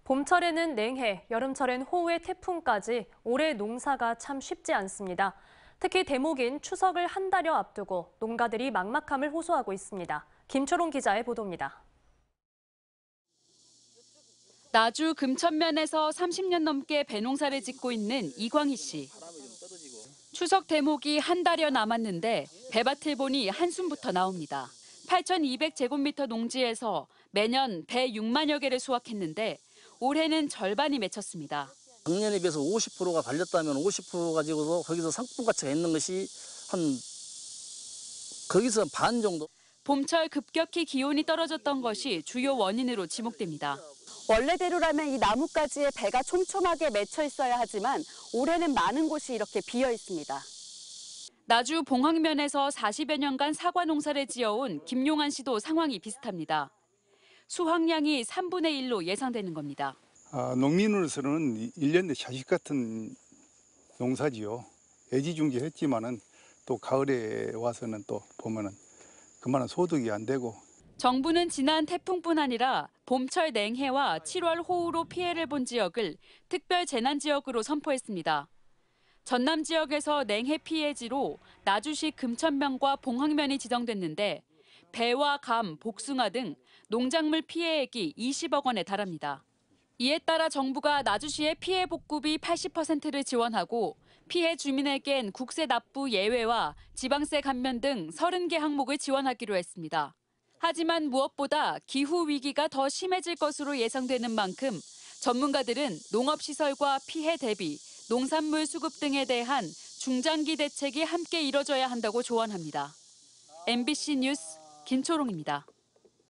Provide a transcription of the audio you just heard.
봄철에는 냉해, 여름철엔 호우의 태풍까지 올해 농사가 참 쉽지 않습니다. 특히 대목인 추석을 한 달여 앞두고 농가들이 막막함을 호소하고 있습니다. 김초롱 기자의 보도입니다. 나주 금천면에서 30년 넘게 배농사를 짓고 있는 이광희 씨. 추석 대목이 한 달여 남았는데 배밭을 보니 한숨부터 나옵니다. 8,200제곱미터 농지에서 매년 배 6만여 개를 수확했는데 올해는 절반이 맺혔습니다. 작년에 비해서 50%가 발렸다면 50% 가지고도 거기서 상품 가치가 있는 것이 거기서 반 정도. 봄철 급격히 기온이 떨어졌던 것이 주요 원인으로 지목됩니다. 원래대로라면 이 나뭇가지에 배가 촘촘하게 맺혀 있어야 하지만 올해는 많은 곳이 이렇게 비어 있습니다. 나주 봉황면에서 40여 년간 사과 농사를 지어온 김용환 씨도 상황이 비슷합니다. 수확량이 3분의 1로 예상되는 겁니다. 농민으로서는 1년에 자식 같은 농사지요. 애지중지했지만은 또 가을에 와서는 또 보면은 그만한 소득이 안 되고. 정부는 지난 태풍뿐 아니라 봄철 냉해와 7월 호우로 피해를 본 지역을 특별 재난 지역으로 선포했습니다. 전남 지역에서 냉해 피해지로 나주시 금천면과 봉황면이 지정됐는데 배와 감, 복숭아 등 농작물 피해액이 20억 원에 달합니다. 이에 따라 정부가 나주시의 피해 복구비 80%를 지원하고 피해 주민에겐 국세 납부 예외와 지방세 감면 등 30개 항목을 지원하기로 했습니다. 하지만 무엇보다 기후 위기가 더 심해질 것으로 예상되는 만큼 전문가들은 농업시설과 피해 대비, 농산물 수급 등에 대한 중장기 대책이 함께 이뤄져야 한다고 조언합니다. MBC 뉴스 김초롱입니다.